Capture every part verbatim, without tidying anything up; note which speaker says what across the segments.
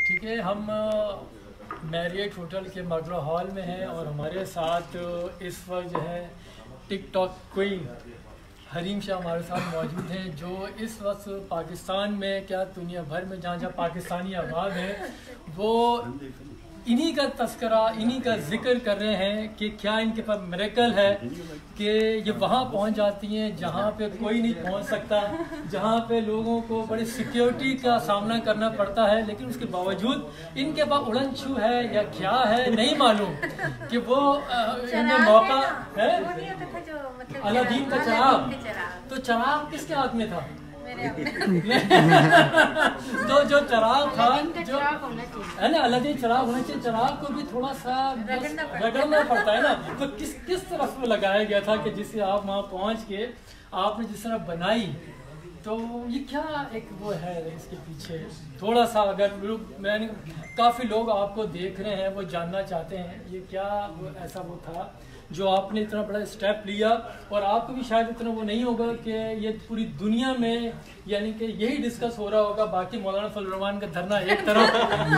Speaker 1: ठीक है, हम मैरियट होटल के मर्डर हॉल में हैं और हमारे साथ इस वक्त जो है टिकटॉक क्वीन हरीम शाह हमारे साथ मौजूद हैं, जो इस वक्त पाकिस्तान में क्या दुनिया भर में जहाँ जहाँ पाकिस्तानी आबाद हैं वो इन्हीं का तस्करा, इन्हीं का जिक्र कर रहे हैं कि क्या इनके पास मिरेकल है कि ये वहाँ पहुँच जाती हैं जहाँ पे कोई नहीं पहुँच सकता, जहाँ पे लोगों को बड़ी सिक्योरिटी का सामना करना पड़ता है, लेकिन उसके बावजूद इनके पास उड़न छू है या क्या है नहीं मालूम कि वो इन्हें मौका है। अलादीन का चराग, तो चराग किसके हाथ में था? तो जो चराग था, जो है ना अलादीन चराग होना चाहिए, चराग को भी थोड़ा सा रगड़ना पड़ता है ना। तो किस किस तरफ वो लगाया गया था कि जिससे आप वहाँ पहुँच के आपने जिस तरह बनाई, तो ये क्या एक वो है इसके पीछे थोड़ा सा, अगर मैंने काफ़ी लोग आपको देख रहे हैं वो जानना चाहते हैं ये क्या वो ऐसा वो था जो आपने इतना बड़ा स्टेप लिया, और आपको भी शायद इतना वो नहीं होगा कि ये पूरी दुनिया में यानी कि यही डिस्कस हो रहा होगा, बाकी मौलाना फजल रहमान का धरना एक तरफ।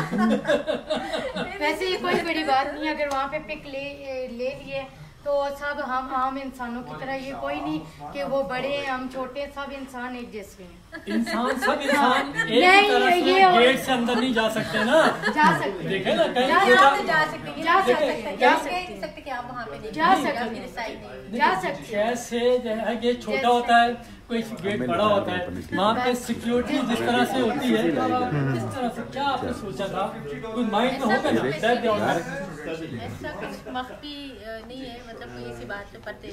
Speaker 2: वैसे ये कोई बड़ी बात नहीं, अगर वहाँ पे पिक ले ले लिए तो सब हम आम इंसानों की तरह, ये कोई नहीं कि वो बड़े हैं हम छोटे हैं, सब इंसान एक जैसे हैं।
Speaker 1: इंसान सब इंसान एक तरह से गेट से अंदर नहीं जा सकते ना,
Speaker 2: जा सकते
Speaker 1: देखे ना कहीं
Speaker 3: जा सकते जा सकते
Speaker 2: जा सकते
Speaker 3: जा सकते कि आप वहाँ पे नहीं
Speaker 2: जा सकते जा सकते
Speaker 1: कैसे है ये छोटा होता है, कोई गेट बड़ा होता है, वहाँ पे सिक्योरिटी जिस तरह से होती है, किस तरह से क्या आपने सोचा था? कोई माइंड में होगा ना?
Speaker 3: ऐसा कुछ मख्फी नहीं है, मतलब कोई ऐसी बात पे पर्दे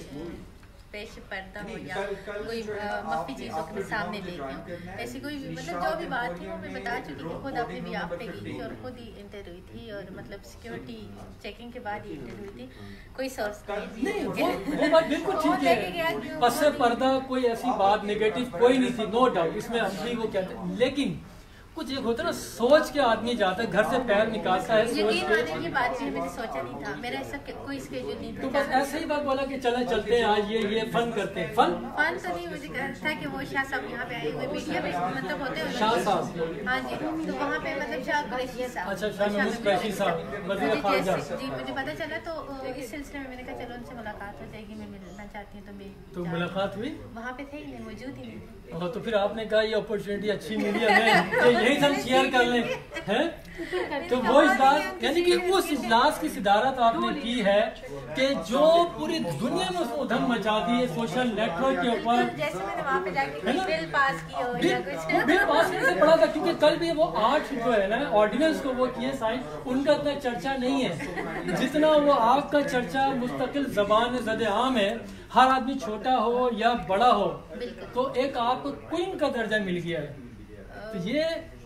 Speaker 3: पेश पर्दा हो या कोई मख्फी चीज़ों के सामने लेके हो, ऐसी कोई मतलब जो भी बात थी वो मैं बता चुकी थी, खुद अपने भी आप पे गई थी और खुद ही इंटर हुई थी, और मतलब सिक्योरिटी चेकिंग के बाद ही इंटर हुई थी, कोई सोर्स
Speaker 1: नहीं। वो, वो बात बिल्कुल ठीक है, पस पर्दा कोई ऐसी बात नेगेटिव कोई नहीं थी, नो डाउट, इसमें हम भी वो कहते हैं, लेकिन कुछ एक होता है ना सोच के आदमी जाता है, घर से पैर निकालता है सोच के।
Speaker 3: ये बात भी मैंने सोचा नहीं था, मेरा ऐसा कोई स्केड्यूल नहीं था,
Speaker 1: तो बस ऐसे ही बात बोला कि चले चलते हैं आज ये ये फन करते हैं। फन
Speaker 3: फन तो नहीं, मुझे था कि वो शाह साहब यहाँ पे आए हुए मीडिया में मतलब होते हैं
Speaker 1: शाह साहब,
Speaker 3: हाँ जी, तो वहाँ पे मतलब शाह कुरैशी साहब,
Speaker 1: अच्छा शाह कुरैशी साहब वज़ीर ख़ारजा
Speaker 3: जी, मुझे पता चला तो इस सिलसिले में मैंने कहा चलो उनसे मुलाकात हो जाएगी, मैं मिलना चाहती हूँ, तो मैं
Speaker 1: तो मुलाकात हुई,
Speaker 3: वहाँ पे थे ही नहीं, मौजूद ही नहीं।
Speaker 1: तो फिर आपने कहा ये अपॉर्चुनिटी अच्छी मिली हमें, यही सब शेयर कर लें, हैं? तो वो इजलास यानी कि उस इजलास की सिदारत आपने की है कि जो पूरी दुनिया में उसने उधम मचा दी है सोशल नेटवर्क के ऊपर,
Speaker 3: जैसे मैंने वहाँ पे जाके बिल पास की हो या कुछ
Speaker 1: बिल पास करने से पड़ा था, क्योंकि कल भी वो आठ जो है ना ऑर्डिनेंस को वो किए साइन, उनका इतना चर्चा नहीं है जितना वो आपका चर्चा मुस्तकिल जबान ज़द आम है, हर आदमी छोटा हो या बड़ा हो, तो एक आपको क्वीन का दर्जा मिल गया है, तो ये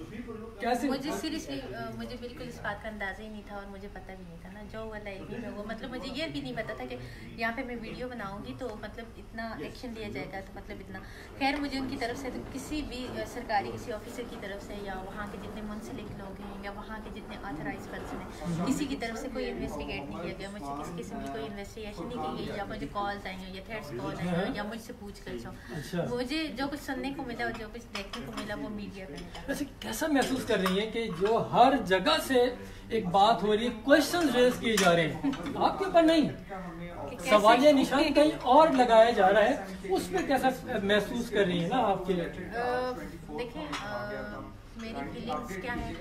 Speaker 1: कैसे?
Speaker 3: मुझे सीरियसली मुझे बिल्कुल इस बात का अंदाजा ही नहीं था, और मुझे पता भी नहीं था ना जो वाला इल्मी में वो, मतलब मुझे ये भी नहीं पता था कि यहाँ पे मैं वीडियो बनाऊंगी तो मतलब इतना एक्शन लिया जाएगा, तो मतलब इतना खैर मुझे उनकी तरफ से तो किसी भी सरकारी किसी ऑफिसर की तरफ से या वहाँ के जितने मुंसलिक लोग हैं या वहाँ के जितने ऑथराइज पर्सन हैं, किसी की तरफ से कोई इन्वेस्टिगेट नहीं किया गया, मुझसे किसी किस्म की कोई इन्वेस्टिगेशन नहीं की गई, या मुझे कॉल्स आई हो या थ्रेड्स कॉल आई हो या मुझसे पूछ कर, मुझे जो कुछ सुनने को मिला और जो कुछ देखने को मिला वो मीडिया पे मिला।
Speaker 1: वैसे कैसा महसूस कर रही है कि जो हर जगह से एक बात हो रही है, क्वेश्चन रेज किए जा रहे हैं आपके ऊपर नहीं, सवालिया निशान कहीं और लगाया जा रहा है, उसमें कैसा महसूस कर रही है ना आपके लिए?
Speaker 3: देखिए मेरी फीलिंग्स क्या है,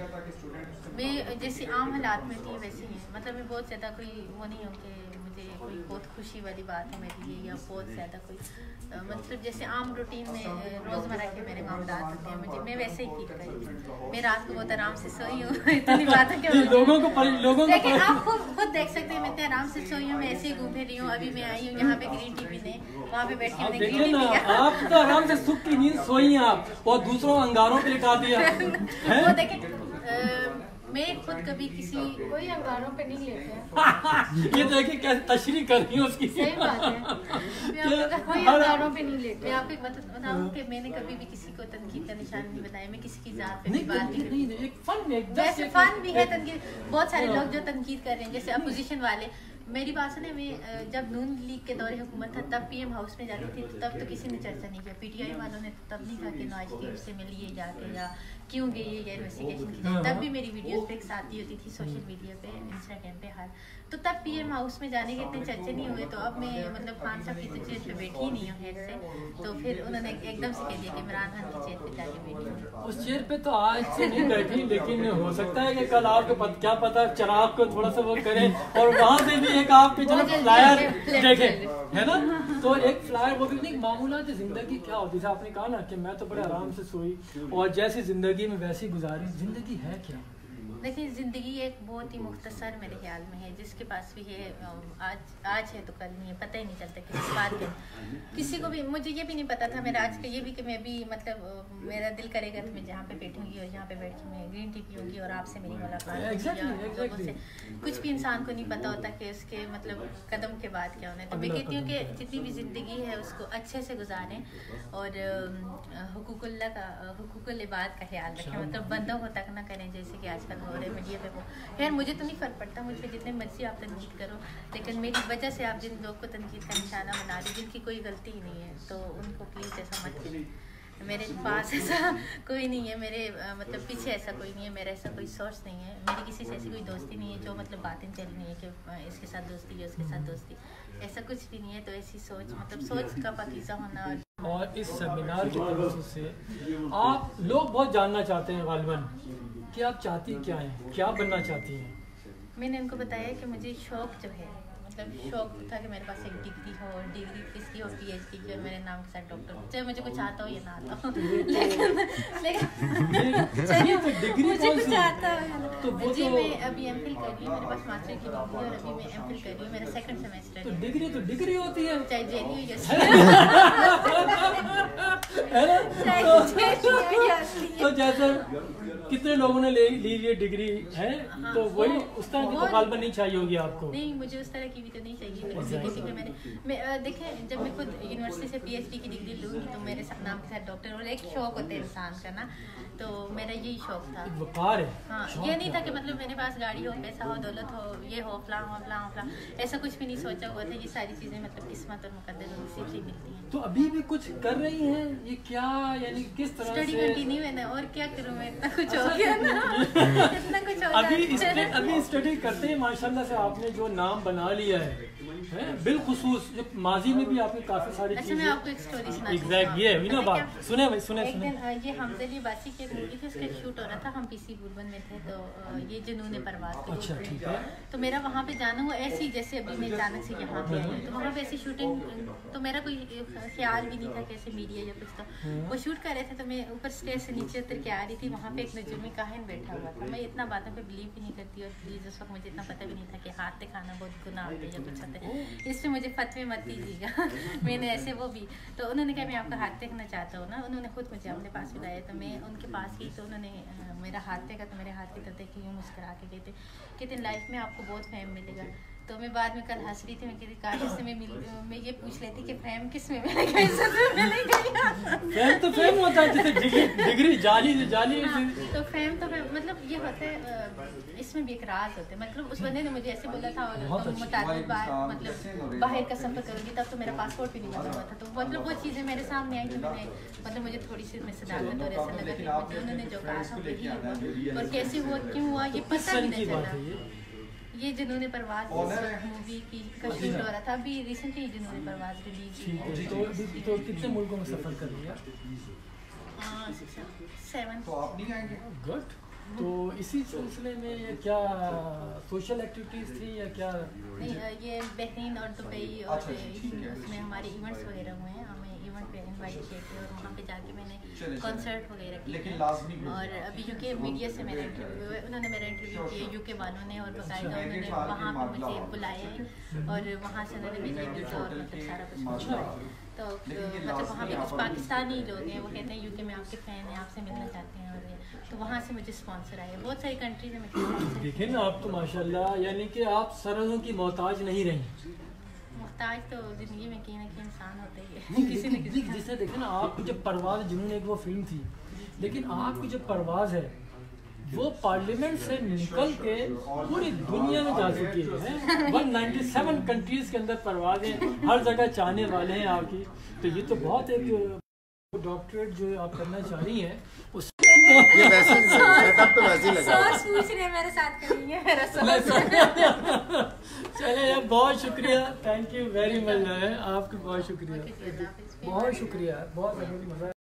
Speaker 3: मैं जैसे आम हालात में थी वैसे ही है, मतलब मैं बहुत ज़्यादा कोई वो नहीं हूँ कि मुझे कोई बहुत खुशी वाली बात है मेरे लिए या बहुत ज़्यादा कोई आ, मतलब जैसे आम रूटीन में रोज़मर्रा के मेरे मामलात होते हैं, मुझे मैं वैसे ही फील कर रही थी, मैं रात को बहुत आराम से सोई हूँ। इतनी बात है कि
Speaker 1: लोगों को लोगों
Speaker 3: को लेकिन आप खुद खुद देख सकते हैं, मैं इतने आराम से सोई हूँ, मैं ऐसे ही घूम रही हूँ, अभी मैं आई हूँ यहाँ पे ग्रीन टी पीने, वहाँ पे बैठ के मैंने ग्रीन टी पिया।
Speaker 1: आप तो आराम से सुख की नींद सोई हैं आप, और दूसरों अंगारों पे लिटा दिया।
Speaker 3: वो देखें मैं खुद कभी किसी
Speaker 2: कोई अंगारों पे नहीं लेते हैं।
Speaker 1: ये देखिए कैसे तशरीह कर रही हूँ उसकी,
Speaker 2: सही बात है, कोई अंगारों पे नहीं लेते।
Speaker 3: मैं आपको एक बात बताऊँ कि मैंने कभी भी किसी को तनकीद का निशान नहीं बनाया, मैं किसी की जात पे
Speaker 1: नहीं,
Speaker 3: बात नहीं
Speaker 1: नहीं, नहीं, एक फन है,
Speaker 3: वैसे फन भी है तनकीद, बहुत सारे लोग जो तनकीद कर रहे हैं जैसे अपोजिशन वाले, मेरी बात सुने, मैं जब नून लीग के दौरे हुकूमत था तब पीएम हाउस में जाती थी, तब तो किसी ने चर्चा नहीं किया, पीटीआई वालों ने तब नहीं कहा कि नवाज शरीफ से मिलिए जाके या क्यों गई है या इन्वेस्टिगेशन की जाए। तब भी मेरी वीडियोस पे आती होती थी सोशल मीडिया पे, इंस्टाग्राम पे, हर तो तब पीएम हाउस में जाने के इतने चर्चे नहीं हुए। तो अब मैं मतलब खान साहब की तो चेयर पे बैठी ही नहीं हूँ हेड से, तो फिर उन्होंने एकदम से कह दिया कि इमरान खान की चेयर पे जाके बैठी।
Speaker 1: उस चेयर पे तो आज से नहीं बैठी, लेकिन हो सकता है कि कल आपको पत, क्या पता चराग को थोड़ा सा वो करें और वहाँ से भी एक आपके चलो फ्लायर देखें, है ना। तो एक फ्लायर वो भी नहीं, मामूलात जिंदगी क्या होती है। आपने कहा ना कि मैं तो बड़े आराम से सोई और जैसी जिंदगी में वैसी गुजारी। जिंदगी है क्या?
Speaker 3: देखिए ज़िंदगी एक बहुत ही मुख्तसर मेरे ख्याल में है। जिसके पास भी है आज आज है तो कल नहीं है, पता ही नहीं चलता किस बात के। किसी को भी, मुझे ये भी नहीं पता था मेरा आज का ये भी कि मैं भी मतलब मेरा दिल करेगा तो मैं जहाँ पे बैठूंगी और जहाँ पे बैठ के मैं ग्रीन टी पीऊँगी और आपसे मेरी मुलाकात होगी। कुछ भी इंसान को नहीं पता होता कि उसके मतलब कदम के बाद क्या होना है। तो मैं कहती हूँ कि जितनी भी ज़िंदगी है उसको अच्छे से गुजारें और हुकूकुल्लाह का, हुकूकुल इबाद का ख्याल रखें। मतलब बंदों को तक ना करें जैसे कि आजकल हो रहे मीडिया पे। वो खैर मुझे तो नहीं फ़र्क पड़ता, मुझ पर जितने मर्जी आप तनकीद करो, लेकिन मेरी वजह से आप जिन लोग को तनकीद का निशाना बना रहे जिनकी कोई गलती ही नहीं है, तो उनको प्लीज़ ऐसा मत करें। मेरे पास ऐसा कोई नहीं है, मेरे आ, मतलब पीछे ऐसा कोई नहीं है, मेरा ऐसा कोई सोर्स नहीं है, मेरी किसी से ऐसी कोई दोस्ती नहीं है जो मतलब बातें चल रही है कि इसके साथ दोस्ती है उसके साथ दोस्ती, ऐसा कुछ भी नहीं है। तो ऐसी सोच मतलब सोच का पाकीज़ा होना।
Speaker 1: और इस सेमिनार की वजह से आप लोग बहुत जानना चाहते हैं गालिबन कि आप चाहती क्या हैं, क्या बनना चाहती हैं।
Speaker 3: मैंने उनको बताया कि मुझे शौक जो है, मतलब शौक था कि मेरे पास एक डिग्री हो, और डिग्री किसकी हो, पीएचडी की, और मेरे नाम के साथ डॉक्टर हो, चाहे मुझे कुछ आता हो या ना आता हो। लेकिन लेकिन
Speaker 1: डिग्री
Speaker 3: मुझे कुछ आता हो
Speaker 1: तो वो
Speaker 3: जी।
Speaker 1: तो
Speaker 3: मैं अभी एमफिल कर रही हूँ, मेरे पास मास्टर की डिग्री है और अभी मैं एमफिल कर रही हूँ, मेरा सेकंड सेमेस्टर
Speaker 1: तो
Speaker 3: है।
Speaker 1: डिग्री तो डिग्री होती है,
Speaker 3: चाहे जेली हो या
Speaker 1: है ना। तो जैसे कितने लोगों ने ले ली ये डिग्री है, तो वही उस तरह की तो गालिबन नहीं चाहिए होगी आपको।
Speaker 3: नहीं, मुझे उस तरह की भी तो नहीं चाहिए। किसी किसी को मैंने मैं देखें, जब मैं खुद यूनिवर्सिटी से पीएचडी की डिग्री लूँगी तो मेरे सब नाम के साथ डॉक्टर, और एक शौक होता है इंसान का ना, तो मेरा यही शौक था।
Speaker 1: वकार है।
Speaker 3: हाँ, ये नहीं था कि मतलब मेरे पास गाड़ी हो, पैसा हो, दौलत हो, ये हो, फलां हो, फलां हो, फलां, ऐसा कुछ भी नहीं सोचा हुआ था। ये सारी चीज़ें मतलब किस्मत और मुकद्दर नसीब से मिलती हैं।
Speaker 1: तो अभी भी कुछ कर रही हैं ये क्या, यानी किस तरह
Speaker 3: स्टडी
Speaker 1: से
Speaker 3: कंटिन्यू है ना, और क्या करूँ मैं, इतना कुछ हो गया ना, इतना कुछ हो
Speaker 1: अभी
Speaker 3: गया।
Speaker 1: अभी स्टडी करते हैं माशाल्लाह से। आपने जो नाम बना लिया है, है बिलखुसूस जो माजी में भी आपने काफी सारी
Speaker 3: अच्छा, मैं आपको एक स्टोरी सुनाती हूँ।
Speaker 1: एग्जैक्ट ये है ना बात, सुने भाई सुने
Speaker 3: एक
Speaker 1: सुने।
Speaker 3: दिन ये हमजा अली बासी की एक मूवी थी, उसका शूट हो रहा था, हम पीसी बुलबन में थे, तो ये जुनून परवाज़ के
Speaker 1: अच्छा ठीक है।
Speaker 3: तो मेरा वहाँ पे जाना हुआ ऐसी जैसे अभी मैं अचानक से यहाँ पे आई, तो वहाँ पे ऐसी शूटिंग, तो मेरा कोई ख्याल भी नहीं था कैसे मीडिया या कुछ। तो वो शूट कर रहे थे, तो मैं ऊपर स्टेज से नीचे उतर के आ रही थी, वहाँ पे एक नजुमी काहिन बैठा हुआ था। मैं इतना बातों पे बिलीव भी नहीं करती, और प्लीज़ उस वक्त मुझे इतना पता भी नहीं था कि हाथ से खाना बहुत गुनाह होता है या कुछ होता है, इसमें मुझे फतवे मत दीजिएगा। मैंने ऐसे वो भी, तो उन्होंने कहा मैं आपका हाथ देखना चाहता हूँ ना, उन्होंने खुद मुझे अपने पास बुलाया, तो मैं उनके पास गई, तो उन्होंने मेरा हाथ देखा, तो मेरे हाथ की तरफ देखी, यूँ मुस्कुरा के कहते कहते लाइफ में आपको बहुत फेम मिलेगा। तो मैं बाद में कल हंस रही थी, मैं कहती काश से मैं मिल मैं ये पूछ लेती कि फेम किस में मिलेगा, इज्जत में मिलेगा।
Speaker 1: फेम तो फेम होता है, जैसे डिग्री डिग्री जाली जाली।
Speaker 3: हाँ, तो फेम तो फेम मतलब ये होता है, इसमें भी एक राज होता है। मतलब उस बंदे ने मुझे ऐसे बोला था, और तुम मुताबिक बाहर मतलब बाहर का सफर करूँगी, तब तो मेरा पासपोर्ट भी नहीं बना हुआ था। तो मतलब वो चीज़ें मेरे सामने आई कि मैंने मतलब मुझे थोड़ी सी मैं सदाकत और ऐसा लगा कि मुझे उन्होंने जो कहा था वही हुआ, और कैसे हुआ क्यों हुआ ये पता भी नहीं चला। ये जुनून परवाज़ मूवी की का शूट हो रहा था, अभी रिसेंटली जुनून परवाज़ रिलीज हुई।
Speaker 1: तो तो कितने मुल्कों में सफर कर लिया?
Speaker 3: सेवन।
Speaker 4: तो आप नहीं आएंगे?
Speaker 1: गुड। तो इसी सिलसिले में ये क्या सोशल एक्टिविटीज़ थी या क्या?
Speaker 3: नहीं, ये बहरीन और दुबई और उसमें हमारे इवेंट्स वगैरह हुए हैं, हमें इवेंट पे इनवाइट किए थे, और वहाँ पे जाके मैंने कॉन्सर्ट वगैरह किए। और अभी यूके मीडिया से मेरा इंटरव्यू हुआ, उन्होंने मेरा इंटरव्यू किया यूके वालों ने, और बाकायदा उन्होंने वहाँ पे मुझे बुलाया है, और वहाँ से उन्होंने मेरे वीज़ा और मतलब सारा कुछ पूछा। तो मतलब वहाँ पे कुछ पाकिस्तानी लोग हैं, वो कहते हैं यूके में आपके फ़ैन हैं, आपसे मिलना चाहते हैं, और ये तो वहाँ से मुझे स्पॉन्सर आए। बहुत सारी कंट्रीज में मुझे
Speaker 1: देखिए ना, आप तो माशाल्लाह यानी कि आप सरहदों की मोहताज नहीं रही।
Speaker 3: मोहताज तो ज़िंदगी में कहीं ना कहीं इंसान होता ही है, किसी न किसी।
Speaker 1: जिसे देखे ना, आपकी जब परवाज़ जुनून एक वो फिल्म थी, लेकिन आपकी जो परवाज़ है वो पार्लियामेंट से निकल के पूरी दुनिया में जा चुकी है। एक सौ सत्तानवे कंट्रीज के अंदर परवाज़ें, हर जगह चाहने वाले हैं आपकी। तो ये तो बहुत एक डॉक्टरेट जो आप करना चाह रही हैं उस
Speaker 4: ये वैसे सेटअप तो वैसे ही लगा
Speaker 3: सॉस पूछ रहे हैं मेरे साथ करेंगे मेरा सॉस।
Speaker 1: चले यार, बहुत शुक्रिया, थैंक यू वेरी मच है आपका, बहुत शुक्रिया, बहुत शुक्रिया, बहुत ज़रूरी मज़ा